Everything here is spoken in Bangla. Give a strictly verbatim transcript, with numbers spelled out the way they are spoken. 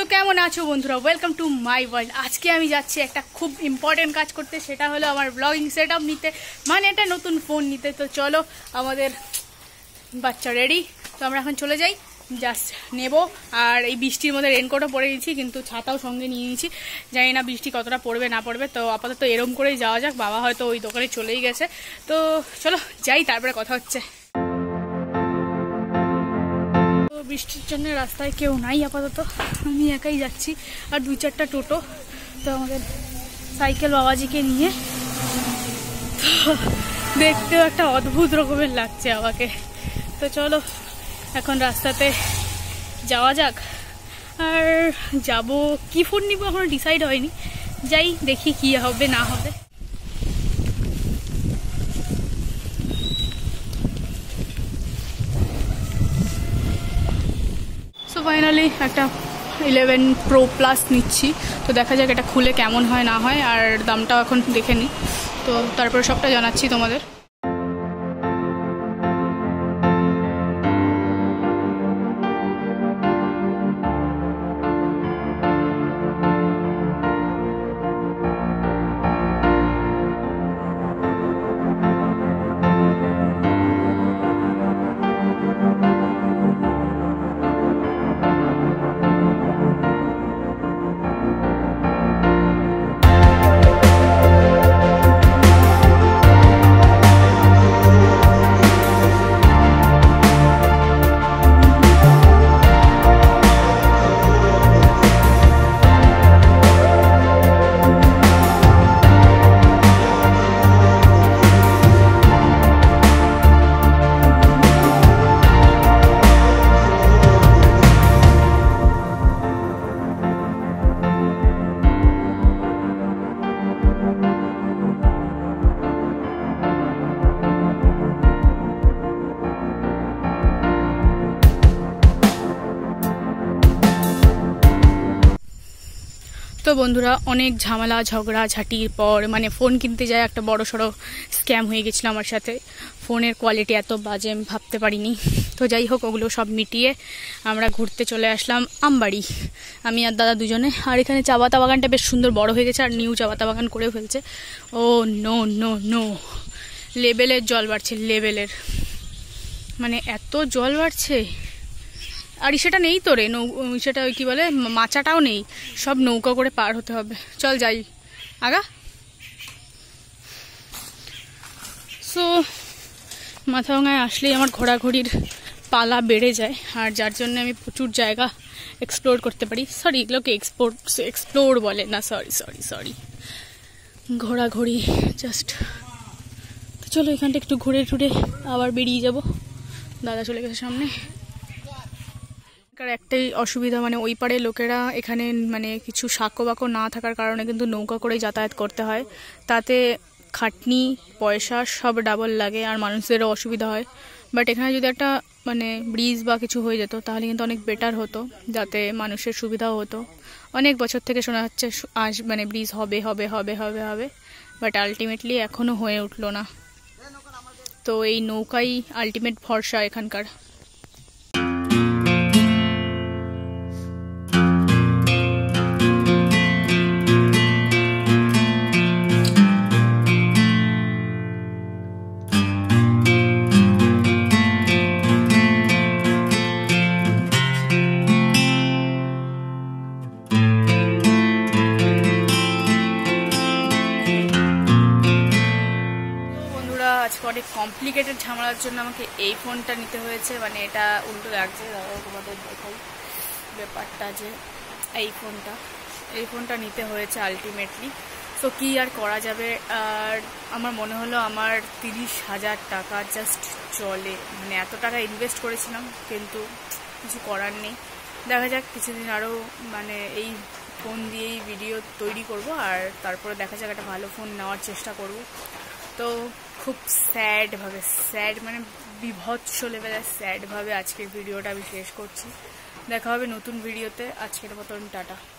কেমন আছো বন্ধুরা, ওয়েলকাম টু মাই ওয়ার্ল্ড। আজকে আমি যাচ্ছি একটা খুব ইম্পর্টেন্ট কাজ করতে, সেটা হলো আমার ব্লগিং সেট আপ নিতে, মানে একটা নতুন ফোন নিতে। তো চলো, আমাদের বাচ্চা রেডি, তো আমরা এখন চলে যাই, জাস্ট নেব। আর এই বৃষ্টির মধ্যে রেনকোটও পরে নিয়েছি, কিন্তু ছাতাও সঙ্গে নিয়ে নিয়েছি। জানি না বৃষ্টি কতটা পড়বে না পড়বে, তো আপাতত এরম করেই যাওয়া যাক। বাবা হয়তো ওই দোকানে চলেই গেছে, তো চলো যাই, তারপরে কথা হচ্ছে। বৃষ্টির জন্য রাস্তায় কেউ নাই আপাতত, আমি একাই যাচ্ছি, আর দুই চারটা টোটো। তো আমাদের সাইকেল বাবাজিকে নিয়ে, তো দেখতেও একটা অদ্ভুত রকমের লাগছে আমাকে। তো চলো এখন রাস্তাতে যাওয়া যাক। আর যাব কি ফোন নিব এখনো ডিসাইড হয়নি, যাই দেখি কি হবে না হবে। সো ফাইনালি একটা ইলেভেন প্রো প্লাস নিচ্ছি, তো দেখা যাক এটা খুলে কেমন হয় না হয়, আর দামটাও এখন দেখে নিই, তো তারপরে সবটা জানাচ্ছি তোমাদের। তো বন্ধুরা, অনেক ঝামেলা ঝগড়া ঝাঁটির পর মানে ফোন কিনতে যায় একটা বড় সড়ো স্ক্যাম হয়ে গেছিলো আমার সাথে। ফোনের কোয়ালিটি এত বাজে আমি ভাবতে পারিনি। তো যাই হোক, ওগুলো সব মিটিয়ে আমরা ঘুরতে চলে আসলাম আমবাড়ি, আমি আর দাদা দুজনে। আর এখানে চা পাতা বাগানটা বেশ সুন্দর বড় হয়ে গেছে, আর নিউ চা পাতা বাগান করেও ফেলছে। ও নো নো নো, লেভেলের জল বাড়ছে, লেভেলের, মানে এত জল বাড়ছে। আর সেটা নেই তো রে, নৌ সেটা কি বলে, মাচাটাও নেই, সব নৌকা করে পার হতে হবে। চল যাই আগা। সো মাথাভাঙায় আসলেই আমার ঘোরাঘুরির পালা বেড়ে যায়, আর যার জন্য আমি প্রচুর জায়গা এক্সপ্লোর করতে পারি। সরি, এগুলোকে এক্সপ্লোর এক্সপ্লোর বলে না, সরি সরি সরি ঘোরাঘুরি জাস্ট। তো চলো এখানটা একটু ঘুরে টুরে আবার বেরিয়ে যাব। দাদা চলে গেছে সামনে। একটাই অসুবিধা, মানে ওই পাড়ে লোকেরা এখানে মানে কিছু সাঁকো বাঁকো না থাকার কারণে কিন্তু নৌকা করেই যাতায়াত করতে হয়, তাতে খাটনি পয়সা সব ডাবল লাগে, আর মানুষদেরও অসুবিধা হয়। বাট এখানে যদি একটা মানে ব্রিজ বা কিছু হয়ে যেত তাহলে কিন্তু অনেক বেটার হতো, যাতে মানুষের সুবিধাও হতো। অনেক বছর থেকে শোনা যাচ্ছে আজ মানে ব্রিজ হবে হবে হবে হবে হবে, বাট আলটিমেটলি এখনও হয়ে উঠলো না। তো এই নৌকাই আলটিমেট ভরসা এখানকার। আজকে অনেক কমপ্লিকেটেড ঝামেলার জন্য আমাকে এই ফোনটা নিতে হয়েছে, মানে এটা উল্টো লাগছে, তোমাদের দেখাই ব্যাপারটা, যে এই ফোনটা এই ফোনটা নিতে হয়েছে আলটিমেটলি। সো কি আর করা যাবে। আর আমার মনে হলো আমার তিরিশ হাজার টাকা জাস্ট চলে, মানে এত টাকা ইনভেস্ট করেছিলাম, কিন্তু কিছু করার নেই। দেখা যাক কিছুদিন আরও মানে এই ফোন দিয়েই ভিডিও তৈরি করব, আর তারপরে দেখা যাক একটা ভালো ফোন নেওয়ার চেষ্টা করব। তো খুব স্যাডভাবে, স্যাড মানে বিভৎস লেভেলের স্যাডভাবে আজকের ভিডিওটা আমি শেষ করছি। দেখা হবে নতুন ভিডিওতে, আজকের মতন টাটা।